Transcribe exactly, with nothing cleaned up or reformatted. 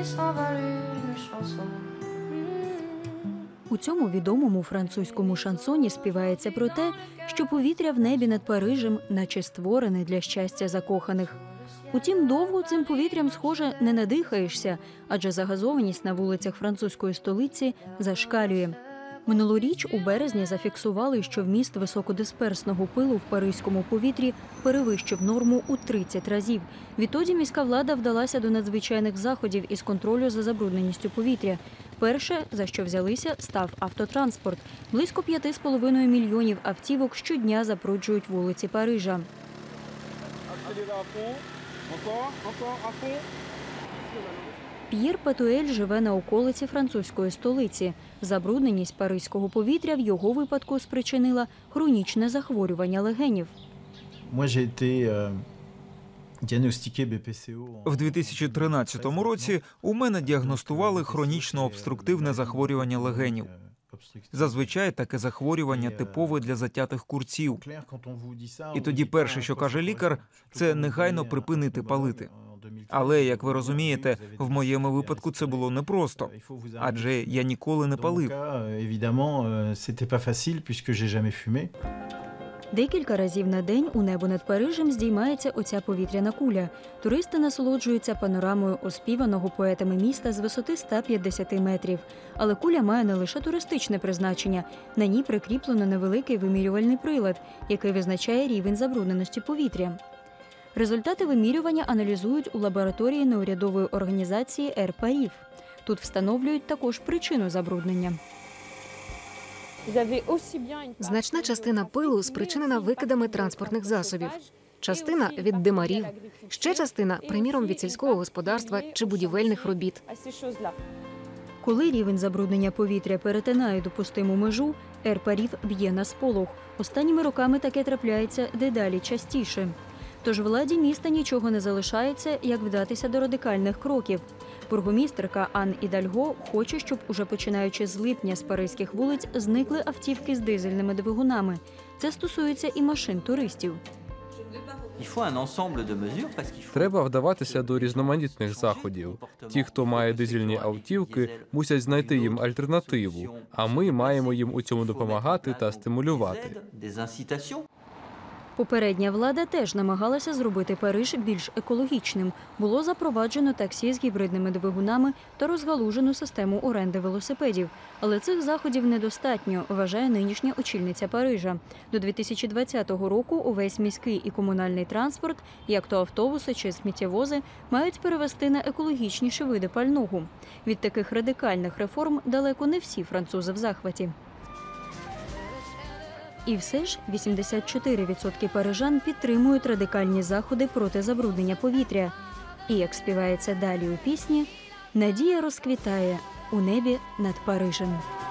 У цьому відомому французькому шансоні співається про те, що повітря в небі над Парижем наче створене для щастя закоханих. Утім, довго цим повітрям, схоже, не надихаєшся, адже загазованість на вулицях французької столиці зашкалює. Минулоріч у березні зафіксували, що вміст високодисперсного пилу в паризькому повітрі перевищив норму у тридцять разів. Відтоді міська влада вдалася до надзвичайних заходів із контролю за забрудненістю повітря. Перше, за що взялися, став автотранспорт. Близько п'яти з половиною мільйонів автівок щодня запруджують вулиці Парижа. П'єр Петуель живе на околиці французької столиці. Забрудненість паризького повітря в його випадку спричинила хронічне захворювання легенів. В дві тисячі тринадцятому році у мене діагностували хронічно обструктивне захворювання легенів. Зазвичай таке захворювання типове для затятих курців. І тоді перше, що каже лікар, це негайно припинити палити. Але, як ви розумієте, в моєму випадку це було непросто, адже я ніколи не палив. Декілька разів на день у небо над Парижем здіймається оця повітряна куля. Туристи насолоджуються панорамою оспіваного поетами міста з висоти ста п'ятдесяти метрів. Але куля має не лише туристичне призначення. На ній прикріплено невеликий вимірювальний прилад, який визначає рівень забрудненості повітря. Результати вимірювання аналізують у лабораторії неурядової організації Air Paris. Тут встановлюють також причину забруднення. Значна частина пилу спричинена викидами транспортних засобів. Частина – від димарів. Ще частина, приміром, від сільського господарства чи будівельних робіт. Коли рівень забруднення повітря перетинає допустиму межу, Air Paris б'є на сполох. Останніми роками таке трапляється дедалі частіше. Тож владі міста нічого не залишається, як вдатися до радикальних кроків. Бургомістерка Ан Ідальго хоче, щоб уже починаючи з липня з паризьких вулиць зникли автівки з дизельними двигунами. Це стосується і машин туристів. Треба вдаватися до різноманітних заходів. Ті, хто має дизельні автівки, мусять знайти їм альтернативу, а ми маємо їм у цьому допомагати та стимулювати. Попередня влада теж намагалася зробити Париж більш екологічним. Було запроваджено таксі з гібридними двигунами та розгалужену систему оренди велосипедів. Але цих заходів недостатньо, вважає нинішня очільниця Парижа. До дві тисячі двадцятого року увесь міський і комунальний транспорт, як то автобуси чи сміттєвози, мають перевести на екологічніші види пального. Від таких радикальних реформ далеко не всі французи в захваті. І все ж вісімдесят чотири відсотки парижан підтримують радикальні заходи проти забруднення повітря. І, як співається далі у пісні, надія розквітає у небі над Парижем.